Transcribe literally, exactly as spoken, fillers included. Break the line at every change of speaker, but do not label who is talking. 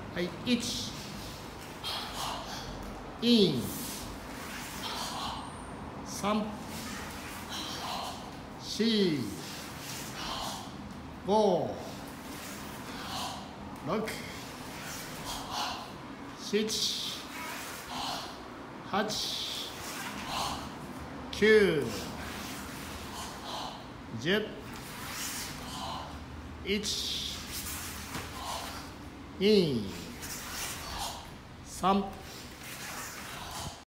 はい、いち、イン、さん、よん、ご、ろく、なな、はち、きゅう、じゅう、いち、に、さん、